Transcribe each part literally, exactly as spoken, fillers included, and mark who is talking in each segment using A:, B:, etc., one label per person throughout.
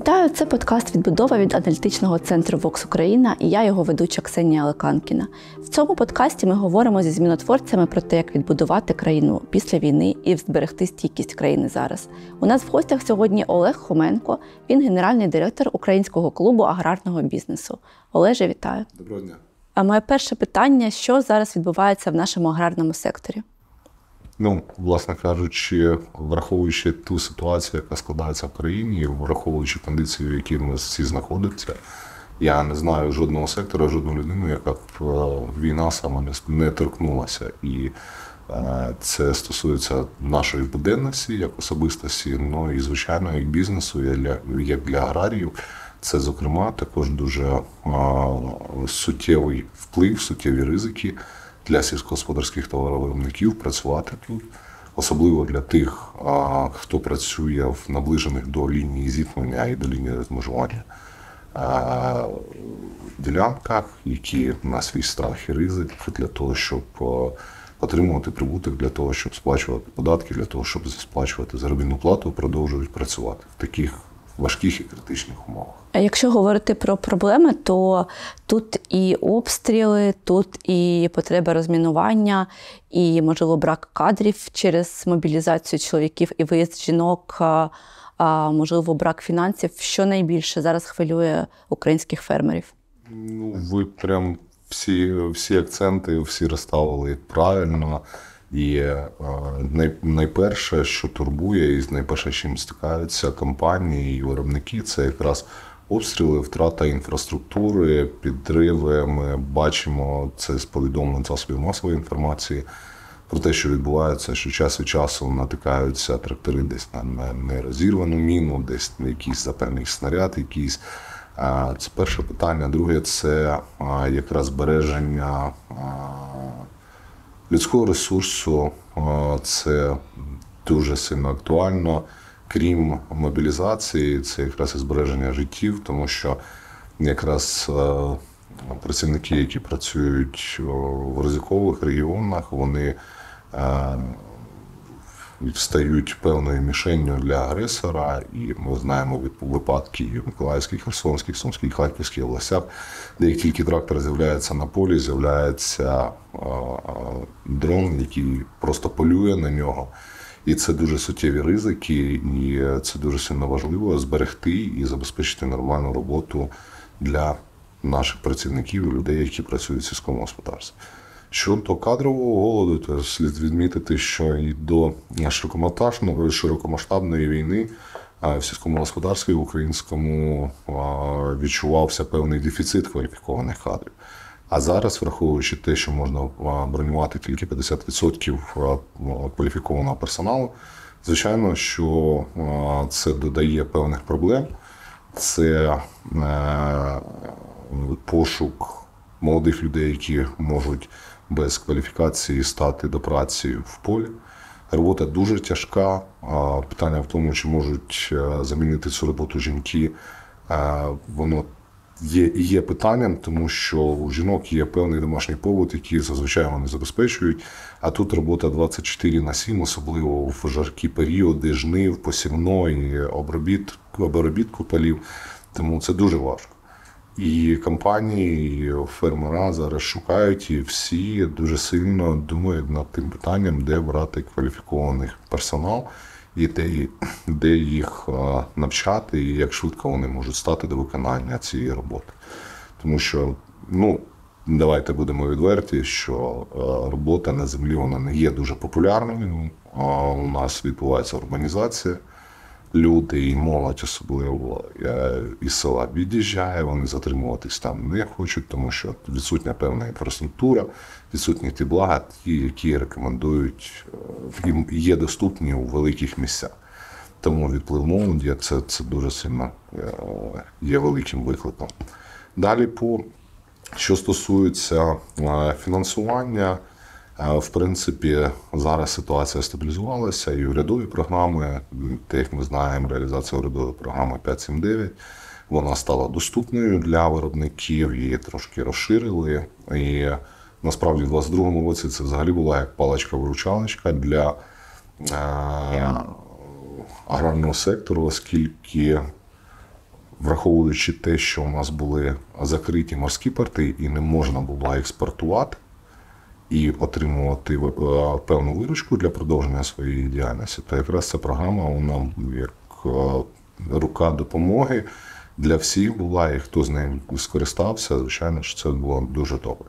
A: Вітаю! Це подкаст «Відбудова» від аналітичного центру Vox Україна і я його ведуча Ксенія Леканкіна. В цьому подкасті ми говоримо зі змінотворцями про те, як відбудувати країну після війни і зберегти стійкість країни зараз. У нас в гостях сьогодні Олег Хоменко, він генеральний директор Українського клубу аграрного бізнесу. Олеже, вітаю!
B: Доброго дня!
A: А моє перше питання – що зараз відбувається в нашому аграрному секторі?
B: Ну, власне кажучи, враховуючи ту ситуацію, яка складається в країні, враховуючи кондиції, в якій ми всі знаходимося, я не знаю жодного сектора, жодну людину, яка б війна саме не торкнулася. І е, це стосується нашої буденності, як особистості, ну і, звичайно, як бізнесу, як для, як для аграріїв. Це, зокрема, також дуже е, суттєвий вплив, суттєві ризики для сільськогосподарських товаровиробників працювати тут, особливо для тих, а, хто працює в наближених до лінії зіткнення і до лінії розмежування а, ділянках, які на свій страх і ризик для того, щоб а, отримувати прибуток, для того, щоб сплачувати податки, для того, щоб сплачувати заробітну плату, продовжують працювати в таких важких і критичних умовах.
A: А якщо говорити про проблеми, то тут і обстріли, тут і потреба розмінування, і, можливо, брак кадрів через мобілізацію чоловіків і виїзд жінок, а, можливо, брак фінансів. Що найбільше зараз хвилює українських фермерів?
B: Ну, ви прям всі, всі акценти, всі розставили правильно. І е, най, найперше, що турбує, і найперше, з чим стикаються компанії і виробники, це якраз обстріли, втрата інфраструктури, підриви. Ми бачимо це з повідомлень засобів масової інформації про те, що відбувається, що час від часу натикаються трактори десь на нерозірвану міну, десь на якийсь запальний снаряд, якийсь. Це перше питання. Друге – це якраз збереження людського ресурсу. Це дуже сильно актуально. Крім мобілізації, це якраз і збереження життів, тому що якраз працівники, які працюють в ризикових регіонах, вони стають певною мішенню для агресора, і ми знаємо від випадки в Миколаївській, Херсонській, Сумській, Харківській областях, де як тільки трактор з'являється на полі, з'являється дрон, який просто полює на нього. І це дуже суттєві ризики, і це дуже сильно важливо зберегти і забезпечити нормальну роботу для наших працівників і людей, які працюють в сільському господарстві. Щодо кадрового голоду, то слід відмітити, що і до широкомасштабної, широкомасштабної війни в сільському господарстві українському відчувався певний дефіцит кваліфікованих кадрів. А зараз, враховуючи те, що можна бронювати тільки п'ятдесят відсотків кваліфікованого персоналу, звичайно, що це додає певних проблем. Це пошук молодих людей, які можуть без кваліфікації стати до праці в полі. Робота дуже тяжка. Питання в тому, чи можуть замінити цю роботу жінки, воно є і є питанням, тому що у жінок є певний домашній побут, який зазвичай вони забезпечують. А тут робота двадцять чотири на сім, особливо в жаркі періоди, жнив, посівної, обробіт, обробітку полів. Тому це дуже важко. І компанії, і фермера зараз шукають, і всі дуже сильно думають над тим питанням, де брати кваліфікований персонал, і де, де їх навчати, і як швидко вони можуть стати до виконання цієї роботи. Тому що, ну, давайте будемо відверті, що робота на землі, вона не є дуже популярною. У нас відбувається урбанізація. Люди і молодь особливо із села від'їжджає, вони затримуватись там не хочуть, тому що відсутня певна інфраструктура, відсутні ті блага, ті, які рекомендують, є доступні у великих місцях. Тому відплив молоді це, це дуже сильно є великим викликом. Далі, по що стосується фінансування, в принципі, зараз ситуація стабілізувалася, і урядові програми, те, як ми знаємо, реалізація урядової програми п'ять сім дев'ять, вона стала доступною для виробників, її трошки розширили. І насправді в двадцять другому році це взагалі була як паличка-виручалочка для е, аграрного сектору, оскільки враховуючи те, що у нас були закриті морські порти і не можна було експортувати і отримувати певну виручку для продовження своєї діяльності, то якраз ця програма вона як рука допомоги для всіх була, і хто з нею скористався, звичайно, що це було дуже добре.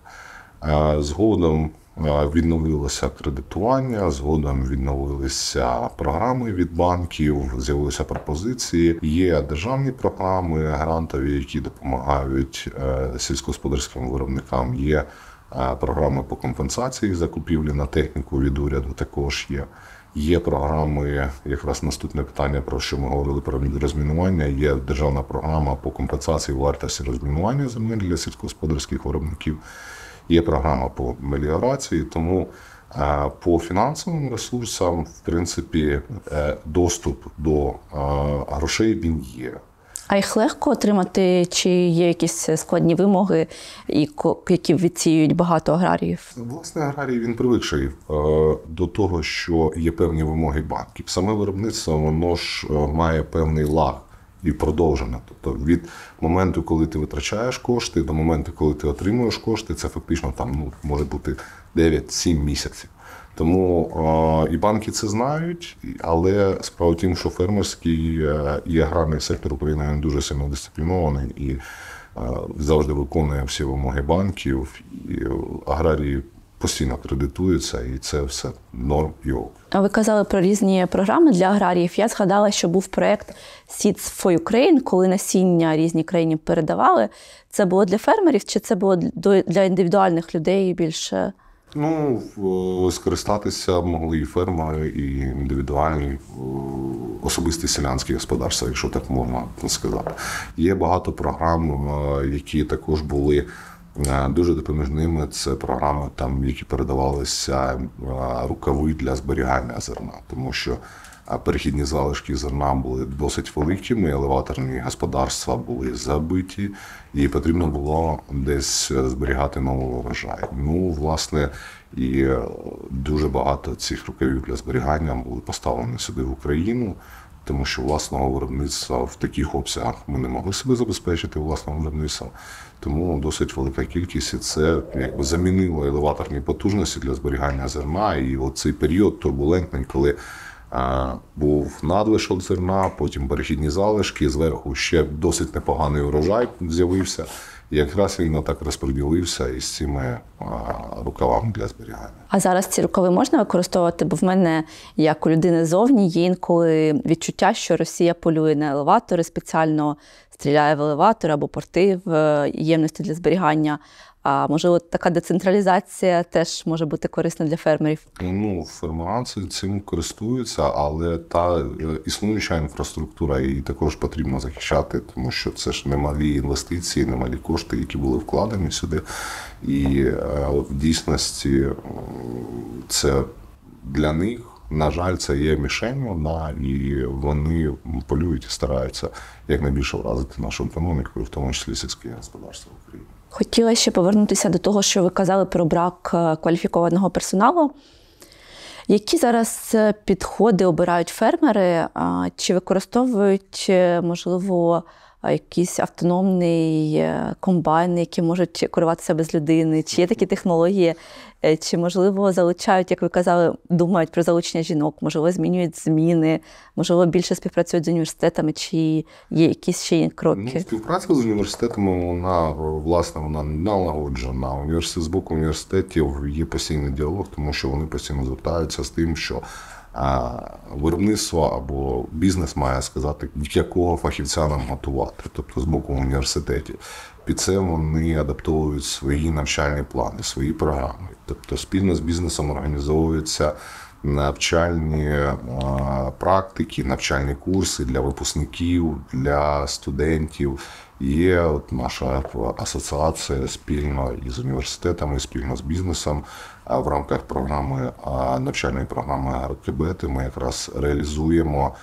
B: Згодом відновилося кредитування, згодом відновилися програми від банків, з'явилися пропозиції. Є державні програми грантові, які допомагають сільськогосподарським виробникам. Є програми по компенсації закупівлі на техніку від уряду, також є. Є програми, якраз наступне питання, про що ми говорили, про розмінування, є державна програма по компенсації вартості розмінування земель для сільськогосподарських виробників, є програма по меліорації, тому по фінансовим ресурсам, в принципі, доступ до грошей він є.
A: А їх легко отримати, чи є якісь складні вимоги, які відсіюють багато аграріїв?
B: Власне, аграрій, він привикший до того, що є певні вимоги банків. Саме виробництво, воно ж має певний лаг і продовження. Тобто від моменту, коли ти витрачаєш кошти, до моменту, коли ти отримуєш кошти, це фактично там, ну, може бути дев'ять-сім місяців. Тому е, і банки це знають, але справа в тім, що фермерський е, і аграрний сектор України він дуже сильно дисциплінований і е, завжди виконує всі вимоги банків, і аграрії постійно кредитуються, і це все норм і ок.
A: Ви казали про різні програми для аграріїв. Я згадала, що був проєкт Seeds for Ukraine, коли насіння різні країни передавали. Це було для фермерів, чи це було для індивідуальних людей більше?
B: Ну, скористатися могли і фермери, і індивідуальні особисті селянські господарства, якщо так можна сказати. Є багато програм, які також були дуже допоміжними. Це програми, там, які передавалися рукави для зберігання зерна, тому що перехідні залишки зерна були досить великими, елеваторні господарства були забиті, і потрібно було десь зберігати новий врожай. Ну, власне, і дуже багато цих рукавів для зберігання були поставлені сюди в Україну, тому що власного виробництва в таких обсягах ми не могли себе забезпечити власним виробництвом. Тому досить велика кількість, і це якби замінило елеваторні потужності для зберігання зерна. І оцей період турбулентний, коли був надлишок зерна, потім перехідні залишки, зверху ще досить непоганий урожай з'явився. І якраз він так розподілився із цими рукавами для зберігання. А
A: зараз ці рукави можна використовувати? Бо в мене, як у людини зовні, є інколи відчуття, що Росія полює на елеватори, спеціально стріляє в елеватори або порти в ємності для зберігання. А можливо, така децентралізація теж може бути корисна для фермерів?
B: Ну, фермери цим користуються, але та існуюча інфраструктура, її також потрібно захищати, тому що це ж немалі інвестиції, немалі кошти, які були вкладені сюди. І в дійсності це для них, на жаль, це є мішенью, да, і вони полюють і стараються якнайбільше вразити нашу економіку, в тому числі сільське господарство в Україні.
A: Хотіла ще повернутися до того, що ви казали про брак кваліфікованого персоналу. Які зараз підходи обирають фермери? Чи використовують, можливо, якийсь автономний комбайн, які можуть керуватися без людини? Чи є такі технології? Чи, можливо, залучають, як ви казали, думають про залучення жінок? Можливо, змінюють зміни? Можливо, більше співпрацюють з університетами? Чи є якісь ще кроки?
B: Ну, співпраця з університетами, вона, власне, вона налагоджена. Університет, з боку університетів є постійний діалог, тому що вони постійно звертаються з тим, що а виробництво або бізнес має сказати, якого фахівця нам готувати, тобто з боку університетів. Під це вони адаптовують свої навчальні плани, свої програми. Тобто спільно з бізнесом організовуються навчальні практики, навчальні курси для випускників, для студентів. Є от наша асоціація спільно із університетами, спільно з бізнесом в рамках програми, навчальної програми «Агрокебети» ми якраз реалізуємо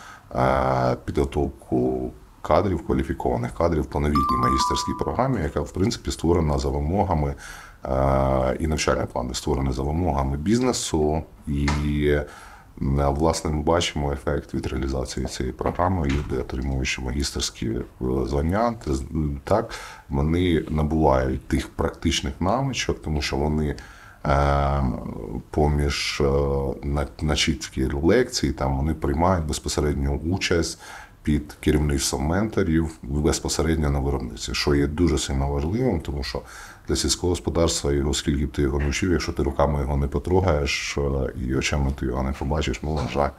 B: підготовку кадрів, кваліфікованих кадрів по новітній магістерській програмі, яка, в принципі, створена за вимогами, і навчальні плани створені за вимогами бізнесу, і Власне, ми бачимо ефект від реалізації цієї програми. Люди, отримуючи магістерські звання, так, вони набувають тих практичних навичок, тому що вони е, поміж е, начитки лекцій, там вони приймають безпосередню участь під керівництвом менторів безпосередньо на виробництві, що є дуже сильно важливим, тому що для сільського господарства, його скільки б ти його не вчив, якщо ти руками його не потрогаєш і очами ти його не побачиш, ну, на жаль,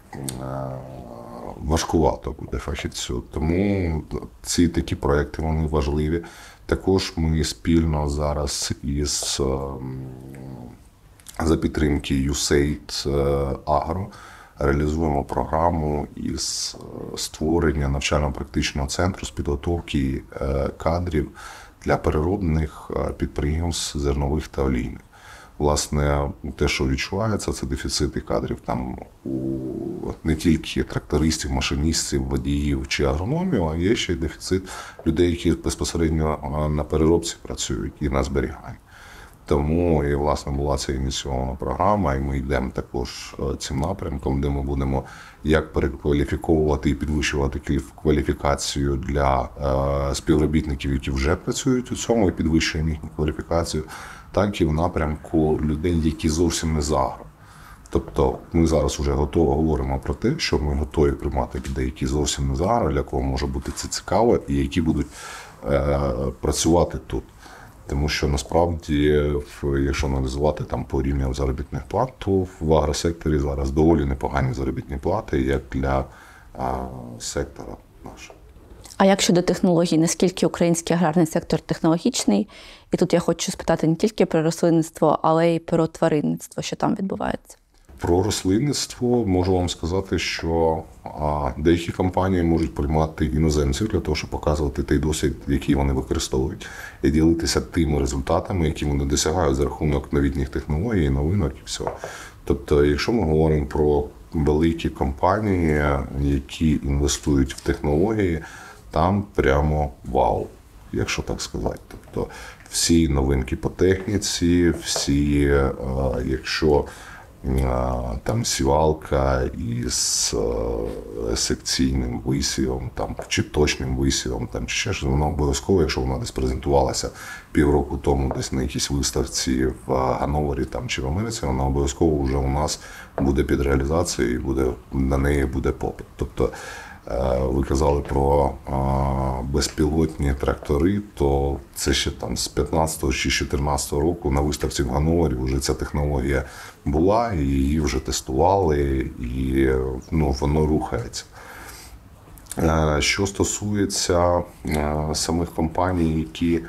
B: важкувато буде фахівцю. Тому ці такі проекти, вони важливі. Також ми спільно зараз із за підтримки ю сей ай ді Agro реалізуємо програму із створення навчально-практичного центру з підготовки кадрів для переробних підприємств зернових та олійних. Власне, те, що відчувається, це дефіцити кадрів там у не тільки трактористів, машиністів, водіїв чи агрономів, а є ще й дефіцит людей, які безпосередньо на переробці працюють і на зберіганні. Тому і, власне, була ця ініційована програма, і ми йдемо також цим напрямком, де ми будемо як перекваліфіковувати і підвищувати кваліфікацію для е, співробітників, які вже працюють у цьому, і підвищуємо їхню кваліфікацію, так і в напрямку людей, які зовсім не з агро. Тобто ми зараз вже готово говоримо про те, що ми готові приймати людей, які зовсім не з агро, для кого може бути це цікаво, і які будуть е, працювати тут. Тому що насправді, якщо аналізувати там по рівням заробітних плат, то в агросекторі зараз доволі непогані заробітні плати, як для а, сектора нашого.
A: А як щодо технологій, наскільки український аграрний сектор технологічний? І тут я хочу спитати не тільки про рослинництво, але й про тваринництво, що там відбувається.
B: Про рослинництво можу вам сказати, що а, деякі компанії можуть приймати іноземців для того, щоб показувати той досвід, який вони використовують, і ділитися тими результатами, які вони досягають за рахунок новітніх технологій, новинок і всього. Тобто, якщо ми говоримо про великі компанії, які інвестують в технології, там прямо вау, якщо так сказати. Тобто, всі новинки по техніці, всі, а, якщо там сівалка із секційним висівом, там, чи точним висівом, там, чи ще щось, воно обов'язково, якщо вона десь презентувалася півроку тому десь на якійсь виставці в Ганновері там, чи в Америці, вона обов'язково вже у нас буде під реалізацією і буде, на неї буде попит. Тобто, ви казали про безпілотні трактори, то це ще там з п'ятнадцятого чи чотирнадцятого року на виставці в Ганновері вже ця технологія була, і її вже тестували, і ну, воно рухається. Що стосується самих компаній, які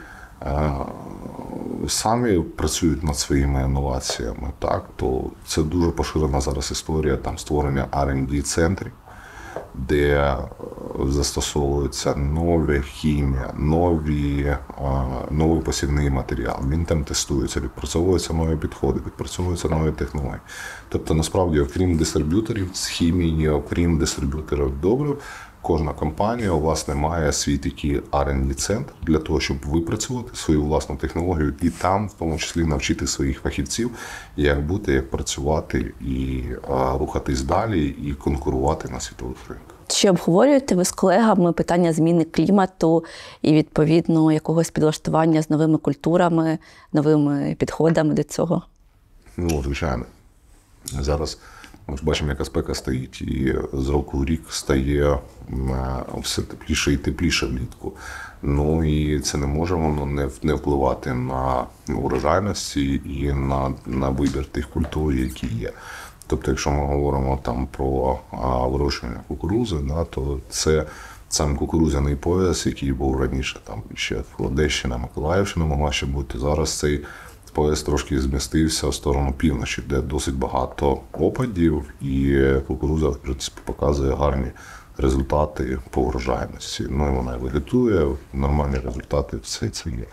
B: самі працюють над своїми інноваціями, так, то це дуже поширена зараз історія там, створення ар енд ді центрів, де застосовується нова хімія, нові, новий посівний матеріал. Він там тестується, відпрацьовуються нові підходи, відпрацьовуються нові технології. Тобто, насправді, окрім дистриб'юторів з хімії, окрім дистриб'юторів добрив, кожна компанія, власне, має свій такий ар енд ді центр для того, щоб випрацювати свою власну технологію і там, в тому числі, навчити своїх фахівців, як бути, як працювати і а, рухатись далі, і конкурувати на світових ринках.
A: Чи обговорюєте ви з колегами питання зміни клімату і, відповідно, якогось підлаштування з новими культурами, новими підходами до цього?
B: Ну, звичайно. Зараз ми ж бачимо, яка спека стоїть, і з року в рік стає все тепліше і тепліше влітку. Ну і це не може воно не, не впливати на урожайності і на, на вибір тих культур, які є. Тобто, якщо ми говоримо там про а, вирощування кукурудзи, да, то це сам кукурудзяний пояс, який був раніше, там ще Одещина, Миколаївщина могла ще бути. Зараз цей пояс трошки змістився в сторону півночі, де досить багато опадів, і кукурудза, в принципі, показує гарні результати по врожайності. Ну і вона вегетує, нормальні результати, все це є.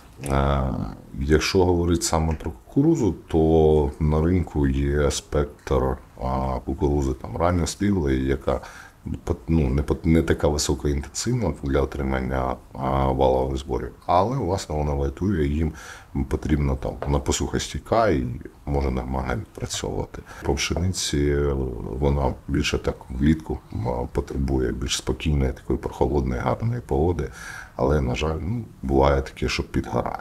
B: Якщо говорити саме про кукурудзу, то на ринку є спектр кукурудзи там ранньоспілої, яка ну, не, не така високоінтенсивна для отримання валових зборів, але власне вона вегетує, їм потрібно там, вона посухостійка і може нормально відпрацьовувати. По пшениці вона більше так влітку потребує більш спокійної, такої прохолодної, гарної погоди, але, на жаль, ну, буває таке, що підгорає.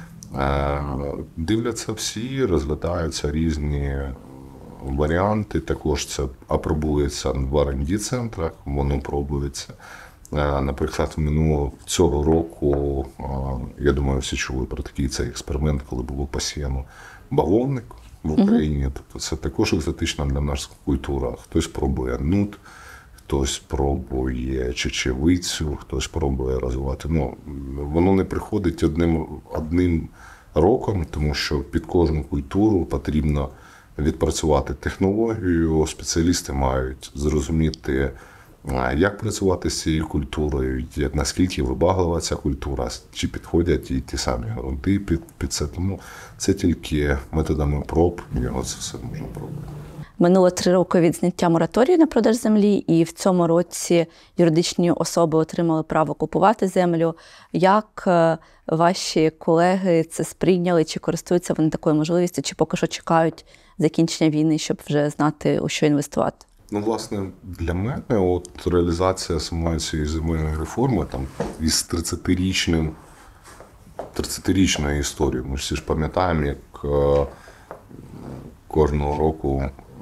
B: Дивляться всі, розглядаються різні варіанти, також це апробується в ар енд ді центрах, воно пробується. Наприклад, минулого цього року, я думаю, всі чули про такий цей експеримент, коли було посіяно бавовник в Україні. Тобто це також екзотична для нас культура. Хтось пробує нут, хтось пробує чечевицю, хтось пробує розвивати. Ну, воно не приходить одним, одним роком, тому що під кожну культуру потрібно відпрацювати технологію, спеціалісти мають зрозуміти, як працювати з цією культурою, як, наскільки вибаглива ця культура, чи підходять і ті самі ґрунти під, під це. Тому це тільки методами проб, його це все можна пробувати.
A: Минуло три роки від зняття мораторію на продаж землі, і в цьому році юридичні особи отримали право купувати землю. Як ваші колеги це сприйняли, чи користуються вони такою можливістю, чи поки що чекають закінчення війни, щоб вже знати, у що інвестувати?
B: Ну, власне, для мене от реалізація самої цієї земельної реформи там із тридцятирічним, тридцятирічною історією. Ми ж всі ж пам'ятаємо, як е, кожного року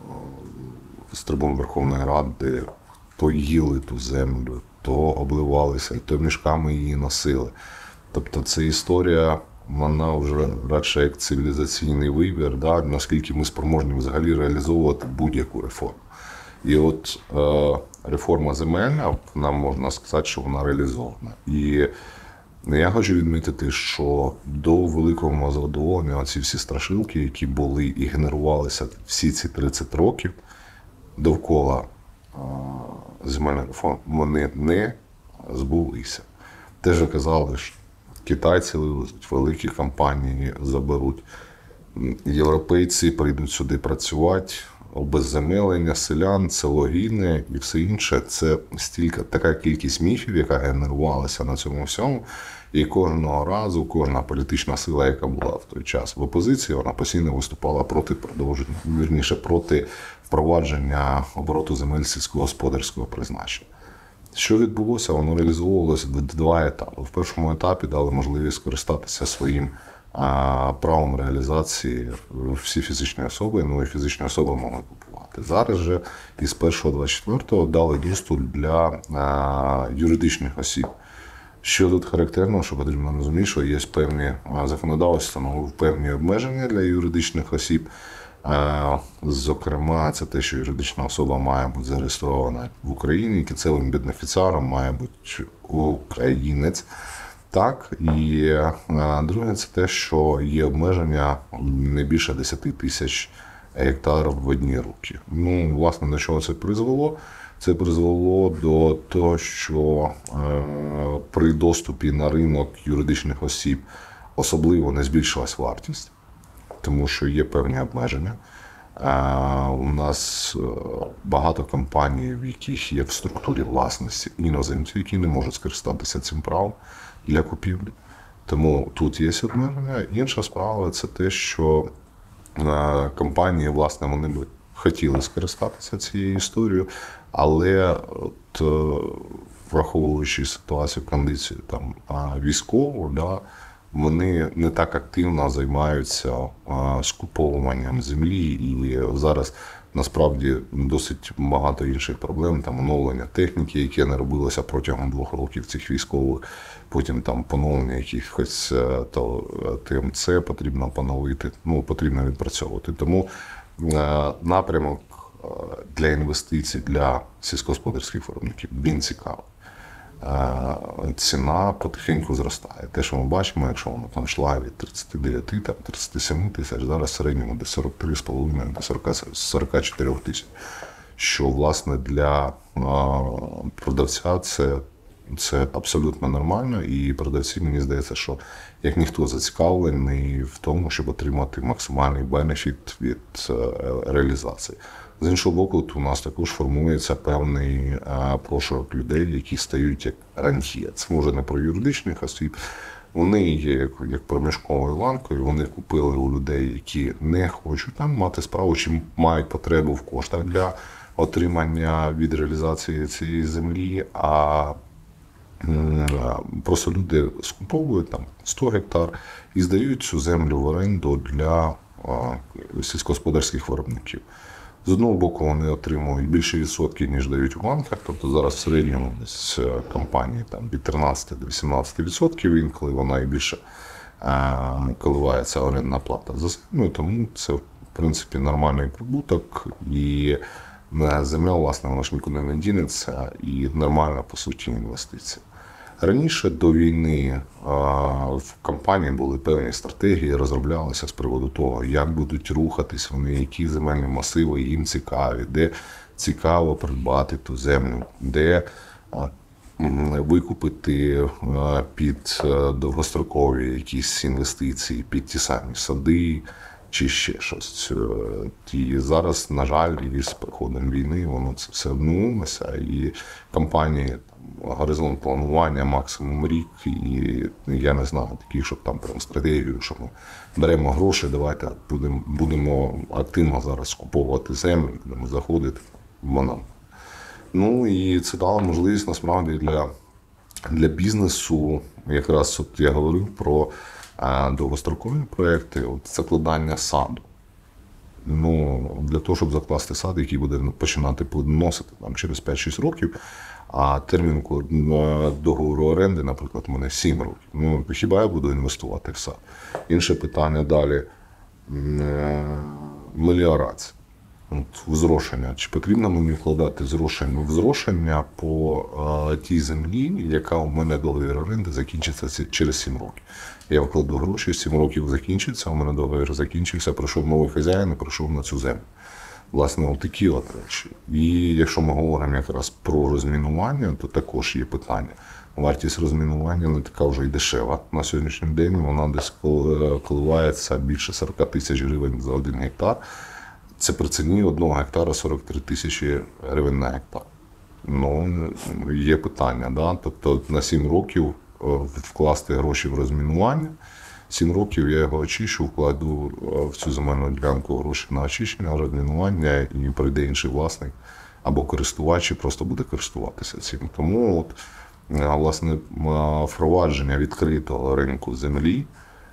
B: з трибун Верховної Ради то їли ту землю, то обливалися, то мішками її носили. Тобто це історія, вона вже радше як цивілізаційний вибір, да, наскільки ми спроможні взагалі реалізовувати будь-яку реформу. І от е, реформа земельна, нам можна сказати, що вона реалізована. І я хочу відмітити, що до великого мого задоволення ці всі страшилки, які були і генерувалися всі ці тридцять років довкола е, земельної реформи, вони не збулися. Те ж казали, що китайці вивезуть, великі компанії заберуть, європейці прийдуть сюди працювати, обезземелення селян, целогіни і все інше. Це стільки, така кількість міфів, яка генерувалася на цьому всьому. І кожного разу, кожна політична сила, яка була в той час в опозиції, вона постійно виступала проти продовження, вірніше, проти впровадження обороту земель сільськогосподарського призначення. Що відбулося? Воно реалізовувалося в два етапи. В першому етапі дали можливість скористатися своїм а, правом реалізації всі фізичні особи, ну і фізичні особи могли купувати. Зараз же із першого двадцять четвертого дали доступ для а, юридичних осіб. Що тут характерно, що потрібно розуміти, що є певні законодавство, встановив певні обмеження для юридичних осіб. Зокрема, це те, що юридична особа має бути зареєстрована в Україні, кінцевим бенефіціаром має бути українець. Так, і друге, це те, що є обмеження не більше десять тисяч гектарів в одні руки. Ну, власне, до чого це призвело? Це призвело до того, що е, при доступі на ринок юридичних осіб особливо не збільшилась вартість, тому що є певні обмеження. Е, у нас багато компаній, в яких є в структурі власності іноземців, які не можуть скористатися цим правом для купівлі. Тому тут є обмеження. Інша справа – це те, що е, компанії, власне, вони би хотіли скористатися цією історією, але от, враховуючи ситуацію, кондицію там військову, да, вони не так активно займаються а, скуповуванням землі, і зараз насправді досить багато інших проблем, там оновлення техніки, яке не робилося протягом двох років цих військових, потім там поновлення якихось то, Т М Це потрібно поновити, ну, потрібно відпрацьовувати. Тому а, напрямок для інвестицій, для сільськогосподарських виробників він цікавий. Ціна потихеньку зростає. Те, що ми бачимо, якщо вона там йшла від тридцяти дев'яти, там, тридцяти семи тисяч, зараз в середньому до сорок три з половиною, до сорок чотири тисяч. Що, власне, для продавця це, це абсолютно нормально, і продавці, мені здається, що як ніхто зацікавлений в тому, щоб отримати максимальний бенефіт від реалізації. З іншого боку, у нас також формується певний прошарок людей, які стають як рантьє. Це може не про юридичних осіб, Вони є як, як проміжковою ланкою, вони купили у людей, які не хочуть там мати справу, чи мають потребу в коштах для отримання від реалізації цієї землі, а просто люди скуповують там сто гектар і здають цю землю в оренду для сільськогосподарських виробників. З одного боку, вони отримують більше відсотків, ніж дають у банках. Тобто зараз в середньому десь компанії там, від тринадцяти до вісімнадцяти відсотків, інколи вона і більше е, коливається орендна плата за землю. Тому це, в принципі, нормальний прибуток. І земля, власне, вона ж нікуди не дінеться. І нормальна, по суті, інвестиція. Раніше до війни в компанії були певні стратегії, розроблялися з приводу того, як будуть рухатись вони, які земельні масиви їм цікаві, де цікаво придбати ту землю, де викупити під довгострокові якісь інвестиції, під ті самі сади чи ще щось. І зараз, на жаль, із приходом війни воно це все обнулося, і компанії горизонт планування максимум рік, і я не знаю таких, щоб там прям стратегію, що ми беремо гроші, давайте будемо, будемо активно зараз скуповувати землю, будемо заходити в монам. Ну і це дало можливість насправді для, для бізнесу, якраз от я говорив про а, довгострокові проекти, от закладання саду. Ну, для того, щоб закласти сад, який буде починати плодоносити там, через п'ять-шість років, а термін договору оренди, наприклад, у мене сім років. Ну, хіба я буду інвестувати в сад? Інше питання далі – меліорація. Взрошення. Чи потрібно мені вкладати зрошення? Взрошення по а, тій землі, яка у мене договір оренди закінчиться через сім років. Я вкладу гроші, сім років закінчиться, у мене договір закінчився, прийшов новий хазяїн і прийшов на цю землю. Власне, от такі от речі. І якщо ми говоримо якраз про розмінування, то також є питання. Вартість розмінування не така вже й дешева. На сьогоднішній день вона десь коливається більше сорок тисяч гривень за один гектар. Це при ціні одного гектара сорок три тисячі гривень на гектар. Ну, є питання, да? Тобто на сім років вкласти гроші в розмінування, сім років я його очищу, вкладу в цю земельну ділянку гроші на очищення, розмінування, і прийде інший власник або користувач, і просто буде користуватися цим. Тому от, власне, впровадження відкритого ринку землі,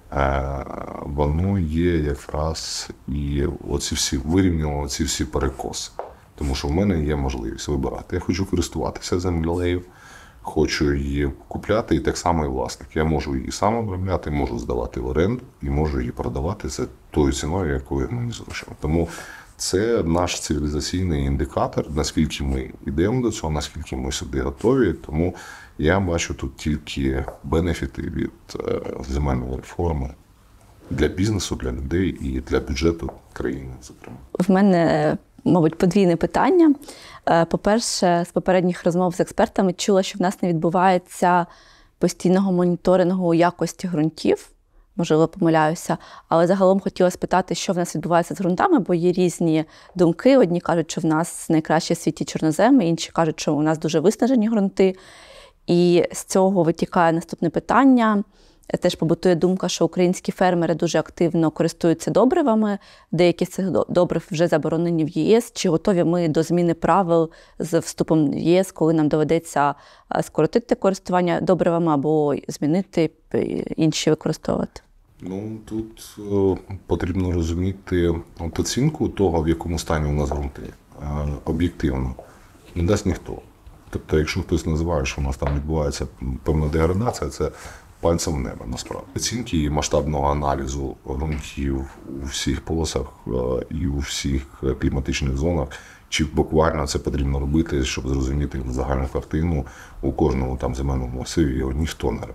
B: воно є якраз і оці всі вирівнювало ці всі перекоси. Тому що в мене є можливість вибирати. Я хочу користуватися землею, хочу її купляти, і так само і власник. Я можу її сам обробляти, можу здавати в оренду і можу її продавати за тою ціною, якою мені зручно. Тому це наш цивілізаційний індикатор, наскільки ми йдемо до цього, наскільки ми сюди готові. Тому я бачу тут тільки бенефіти від земельної реформи для бізнесу, для людей і для бюджету країни, зокрема.
A: В мене, мабуть, подвійне питання. По-перше, з попередніх розмов з експертами чула, що в нас не відбувається постійного моніторингу якості ґрунтів. Можливо, помиляюся, але загалом хотіла спитати, що в нас відбувається з ґрунтами, бо є різні думки. Одні кажуть, що в нас найкраще в світі чорноземи, інші кажуть, що у нас дуже виснажені ґрунти. І з цього витікає наступне питання. Теж побутує думка, що українські фермери дуже активно користуються добривами. Деякі з цих добрив вже заборонені в ЄС. Чи готові ми до зміни правил з вступом в ЄС, коли нам доведеться скоротити користування добривами або змінити, інші використовувати?
B: Ну, тут е, потрібно розуміти от, оцінку того, в якому стані у нас ґрунти. Е, об'єктивно не дасть ніхто. Тобто, якщо хтось називає, що у нас там відбувається певна деградація, це пальцем в небо, насправді. Оцінки масштабного аналізу ґрунтів у всіх полосах і у всіх кліматичних зонах, чи буквально це потрібно робити, щоб зрозуміти загальну картину у кожному там земельному масиві, його ніхто не робить.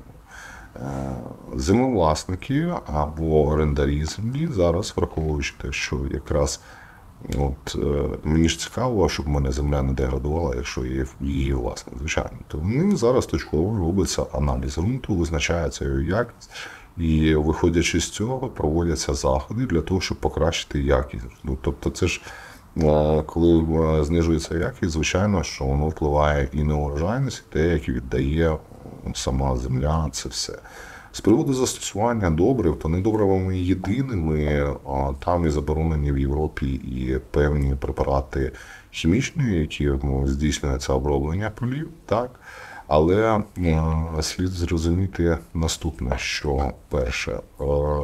B: Землевласники або орендарі землі зараз, враховуючи те, що якраз от, мені ж цікаво, щоб в мене земля не деградувала, якщо є її власник, звичайно. Тому зараз точково робиться аналіз ґрунту, визначається його якість, і виходячи з цього, проводяться заходи для того, щоб покращити якість. Ну, тобто це ж, коли знижується якість, звичайно, що воно впливає і на урожайність, і те, як віддає сама земля, це все. З приводу застосування добрив, то не добривами єдиними, а там і заборонені в Європі і певні препарати хімічні, які здійснюється оброблення полів, так? Але е, слід зрозуміти наступне, що перше, е,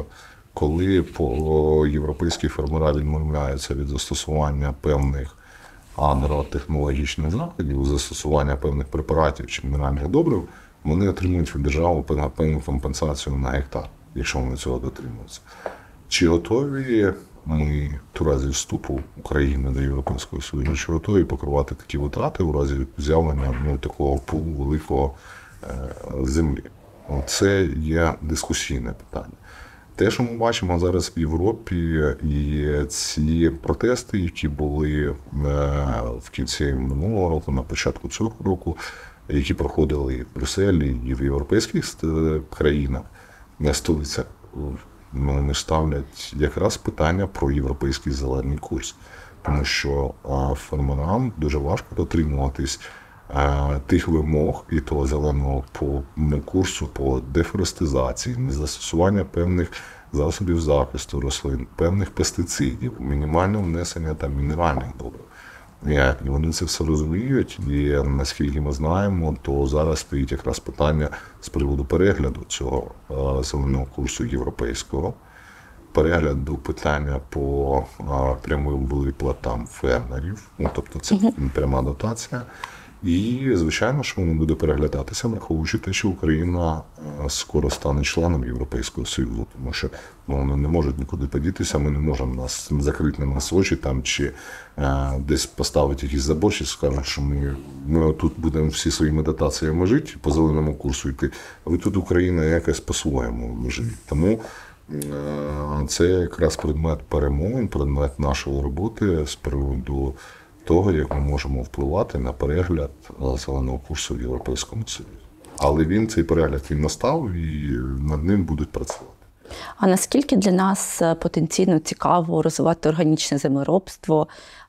B: коли по європейські фермера відмовляються від застосування певних агротехнологічних заходів, застосування певних препаратів чи мінеральних добрив, вони отримують від держави певну компенсацію на гектар, якщо вони цього дотримуються. Чи готові ми в разі вступу України до Європейського Союзу, чи готові покривати такі витрати у разі з'явлення ну, такого пулу великого е, землі? Це є дискусійне питання. Те, що ми бачимо зараз в Європі, і ці протести, які були в кінці минулого року, на початку цього року, які проходили і в Брюсселі, і в європейських країнах, столицях, вони ставлять якраз питання про європейський зелений курс. Тому що фермерам дуже важко дотримуватись тих вимог і того зеленого по курсу по дефорестизації, застосування певних засобів захисту рослин, певних пестицидів, мінімальне внесення там мінеральних добрив. І вони це все розуміють, і наскільки ми знаємо, то зараз стоїть якраз питання з приводу перегляду цього зеленого курсу європейського, перегляду питання по прямим виплатам фермерів, ну, тобто це пряма дотація. І, звичайно, що воно буде переглядатися, враховуючи те, що Україна скоро стане членом Європейського Союзу, тому що ну, вони не можуть нікуди подітися, ми не можемо нас закрити на нас очі там, чи е, десь поставити якісь заборчі, скажуть, що ми, ми тут будемо всі своїми дотаціями жити, по зеленому курсу йти, а ви тут Україна якось по-своєму живіть. Тому е, це якраз предмет перемовин, предмет нашої роботи з приводу того, як ми можемо впливати на перегляд зеленого курсу в Європейському Союзі. Але він, цей перегляд, він настав і над ним будуть працювати.
A: А наскільки для нас потенційно цікаво розвивати органічне землеробство,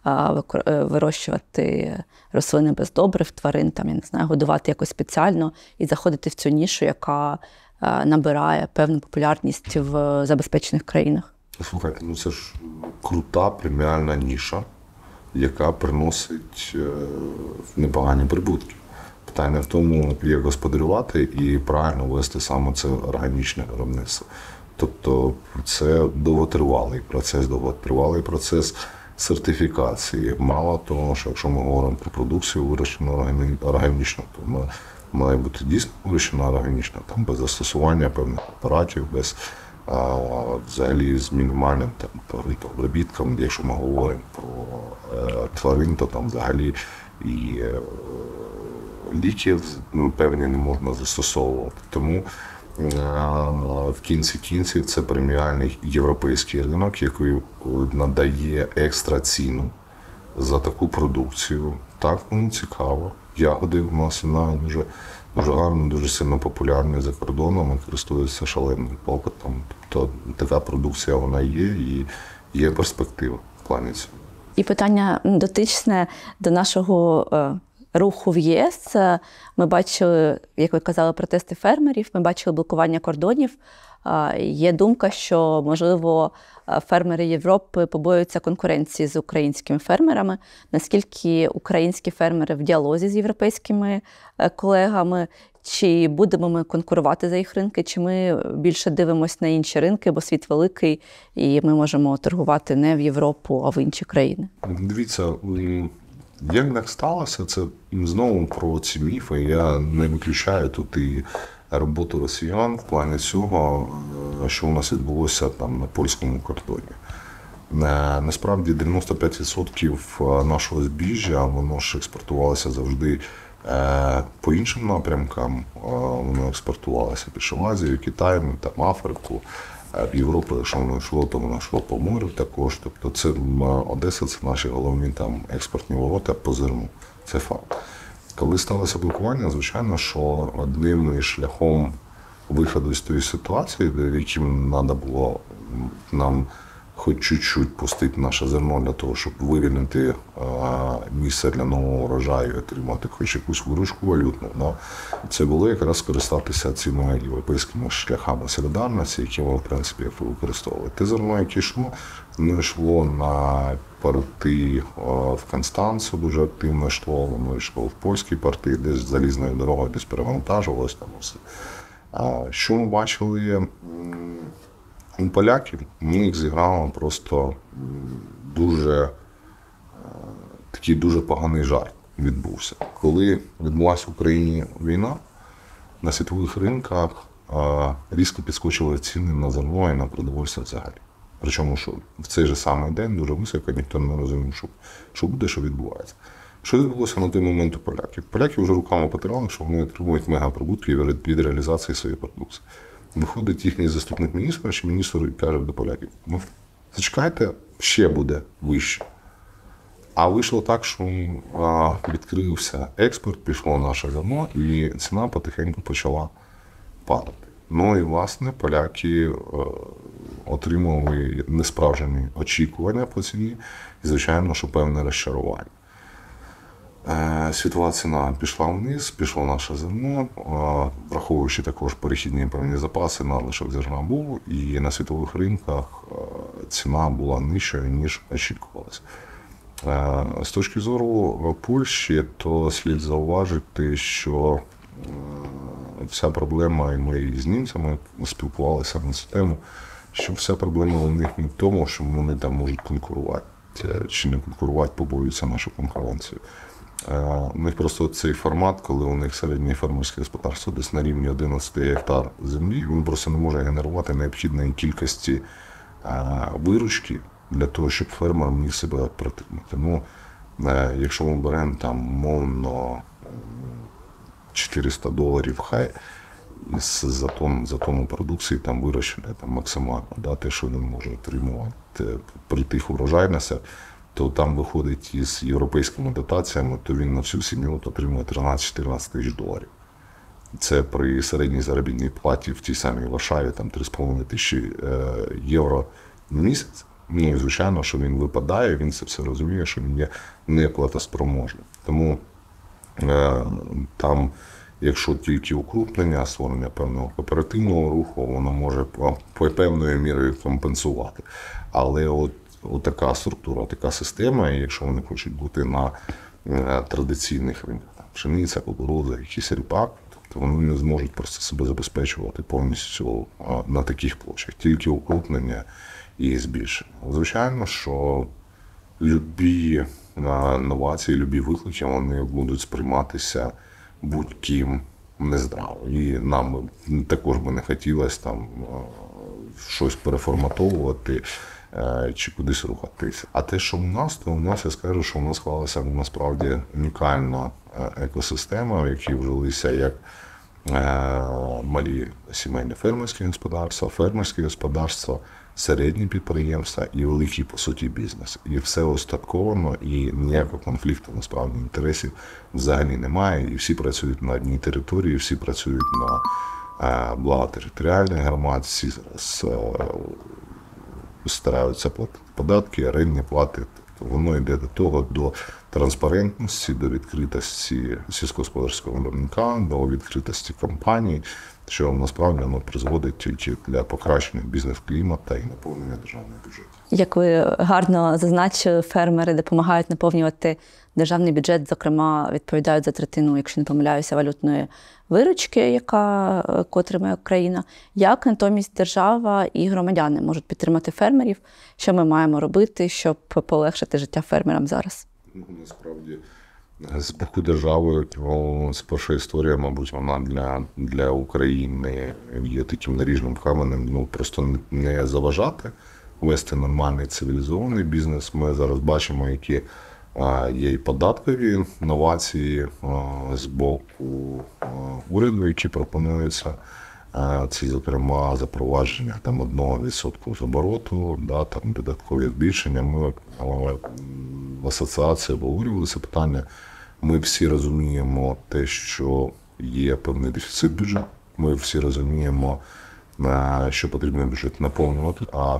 A: вирощувати рослини без добрив, тварин, там, я не знаю, годувати якось спеціально і заходити в цю нішу, яка набирає певну популярність в забезпечених країнах?
B: Слухайте, ну це ж крута преміальна ніша, яка приносить непогані прибутки. Питання в тому, як господарювати і правильно вести саме це органічне виробництво. Тобто це довготривалий процес, довготривалий процес сертифікації. Мало того, що якщо ми говоримо про продукцію вирощену органічно, то вона має бути дійсно вирощена органічно, там без застосування певних препаратів, без а, взагалі з мінімальним там, обробітком. Якщо ми говоримо про е, тварин, то там взагалі і е, ліків ну, певні не можна застосовувати. Тому е, в кінці кінців це преміальний європейський ринок, який надає екстра ціну за таку продукцію. Так, воно цікаво. Ягоди в нас навіть дуже, дуже гарно, дуже сильно популярні за кордоном і користуються шаленим попитом. Тобто така продукція вона є і є перспектива в плані цього.
A: І питання дотичне до нашого е, руху в ЄС. Ми бачили, як ви казали, протести фермерів, ми бачили блокування кордонів. Е, є думка, що, можливо, фермери Європи побоюються конкуренції з українськими фермерами. Наскільки українські фермери в діалозі з європейськими колегами? Чи будемо ми конкурувати за їх ринки, чи ми більше дивимося на інші ринки, бо світ великий, і ми можемо торгувати не в Європу, а в інші країни?
B: Дивіться, як так сталося, це знову про ці міфи. Я не виключаю тут і роботу росіян в плані цього, що у нас відбулося там на польському кордоні. Насправді дев'яносто п'ять відсотків нашого збіжжя, воно ж експортувалося завжди по іншим напрямкам. Воно експортувалося під Азію, Китай, там Африку. В Європу, якщо воно йшло, то воно йшло по морю також. Тобто це Одеса, це наші головні там експортні ворота по зерну. Це факт. Коли сталося блокування, звичайно, що одним шляхом виходу з тієї ситуації, яким треба було нам хоч чуть-чуть пустити наше зерно для того, щоб вивільнити місце для нового урожаю і отримати хоч якусь виручку валютну. Но це було якраз скористатися цими європейськими шляхами солідарності, які ми, в принципі, використовували. Те зерно, яке йшло, воно йшло на порти в Констанцу, дуже активно йшло, воно йшло в польські порти, десь залізною дорогою, десь перевантажувалось там все. А що ми бачили у поляків? У них зіграло просто дуже такий дуже поганий жарт відбувся. Коли відбулася в Україні війна, на світових ринках різко підскочили ціни на зерно і на продовольство взагалі. Причому, що в цей же самий день дуже високо, ніхто не розумів, що, що буде, що відбувається. Що відбулося на той момент у поляків? Поляки вже руками потирали, що вони отримують мегаприбутки від реалізації своєї продукції. Виходить їхній заступник міністра, чи міністр каже до поляків: ну, зачекайте, ще буде вище. А вийшло так, що а, відкрився експорт, пішло наше зерно, і ціна потихеньку почала падати. Ну і, власне, поляки е, отримали несправжні очікування по ціні і, звичайно, що певне розчарування. Е, світова ціна пішла вниз, пішло наше зерно, е, враховуючи також перехідні певні запаси, надлишок зерна був, і на світових ринках е, ціна була нижчою, ніж очікувалося. Е, з точки зору Польщі, то слід зауважити, що е, вся проблема, і ми з німцями спілкувалися на цю тему, що вся проблема у них не в тому, що вони там можуть конкурувати, чи не конкурувати, побоюються нашу конкуренцію. У них просто цей формат, коли у них середнє фермерське господарство десь на рівні одинадцять гектар землі, він просто не може генерувати необхідної кількості виручки для того, щоб фермер міг себе протягнути. Ну, якщо ми беремо там, мовно, чотириста доларів хай за тонну, за тонну продукції там вирощення там максимально, да, те, що він може отримувати при тих урожайностях, то там виходить із європейськими дотаціями, то він на всю сім'ю отримує тринадцять-чотирнадцять тисяч доларів. Це при середній заробітній платі в тій самій Варшаві там три з половиною тисячі євро в місяць. Ну і звичайно, що він випадає, він це все розуміє, що він є неплатоспроможним. Тому е, там, якщо тільки укрупнення, створення певного кооперативного руху, воно може по певною мірою компенсувати. Але от, от така структура, така система, якщо вони хочуть бути на е, традиційних ринках, там, пшениця, кукурудза, якийсь ріпак, то вони не зможуть просто себе забезпечувати повністю е, на таких площах. Тільки укрупнення і збільшення. Звичайно, що любі новації, любі виклики, вони будуть сприйматися будь-ким нездраво. І нам також би не хотілося там щось переформатовувати чи кудись рухатися. А те, що у нас, то у нас, я скажу, що у нас склалася насправді унікальна екосистема, в якій вжилися як малі сімейні фермерські господарства, фермерські господарства, середні підприємства і великий, по суті, бізнес. І все остатковано, і ніякого конфлікту, насправді, інтересів взагалі немає. І всі працюють на одній території, всі працюють на е, благо територіальних громад, всі зараз е, стараються платити податки, орендні плати. Тобто воно йде до того, до транспарентності, до відкритості сільськогосподарського виробника, до відкритості компаній, що насправді воно призводить тільки для покращення бізнес-клімату і наповнення державного бюджету.
A: Як ви гарно зазначили, фермери допомагають наповнювати державний бюджет, зокрема, відповідають за третину, якщо не помиляюся, валютної виручки, яка отримує країна. Як натомість держава і громадяни можуть підтримати фермерів? Що ми маємо робити, щоб полегшити життя фермерам зараз?
B: Ну, насправді, з боку держави, перша історія, мабуть, вона для, для України є таким наріжним каменем, ну, просто не заважати вести нормальний цивілізований бізнес. Ми зараз бачимо, які є і податкові новації з боку уряду, які пропонуються. Це, зокрема, запровадження там одного відсотку з обороту, да, там додаткові збільшення. Ми в асоціації обговорювали це питання. Ми всі розуміємо те, що є певний дефіцит бюджету. Ми всі розуміємо, що потрібно бюджет наповнювати. А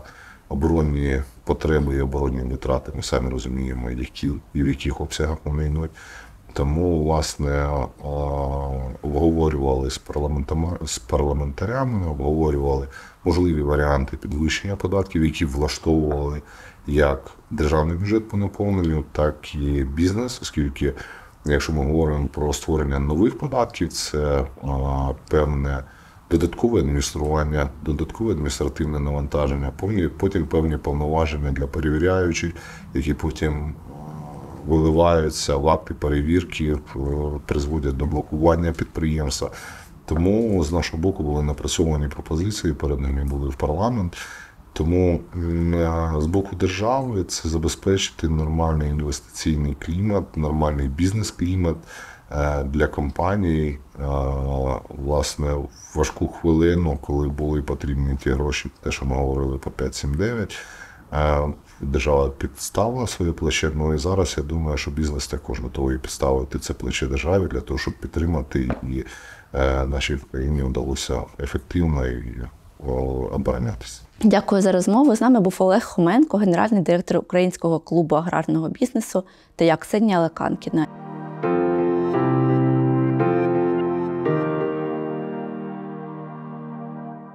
B: оборонні потреби і оборонні витрати. Ми самі розуміємо, які і в яких обсягах вони йдуть. Тому, власне, обговорювали з з парламентарями, обговорювали можливі варіанти підвищення податків, які влаштовували як державний бюджет по наповненню, так і бізнес, оскільки, якщо ми говоримо про створення нових податків, це певне додаткове адміністрування, додаткове адміністративне навантаження, потім певні повноваження для перевіряючих, які потім виливаються в акти перевірки, призводять до блокування підприємства. Тому з нашого боку були напрацьовані пропозиції, перед ними були в парламент. Тому з боку держави це забезпечити нормальний інвестиційний клімат, нормальний бізнес-клімат для компаній. Власне, в важку хвилину, коли були потрібні ті гроші, те, що ми говорили по п'ять сім дев'ять, держава підставила своє плече. Ну і зараз я думаю, що бізнес також готовий підставити це плече державі для того, щоб підтримати, і нашій країні вдалося ефективно і оборонятися.
A: Дякую за розмову. З нами був Олег Хоменко, генеральний директор Українського клубу аграрного бізнесу, та я Ксенія Леканкіна.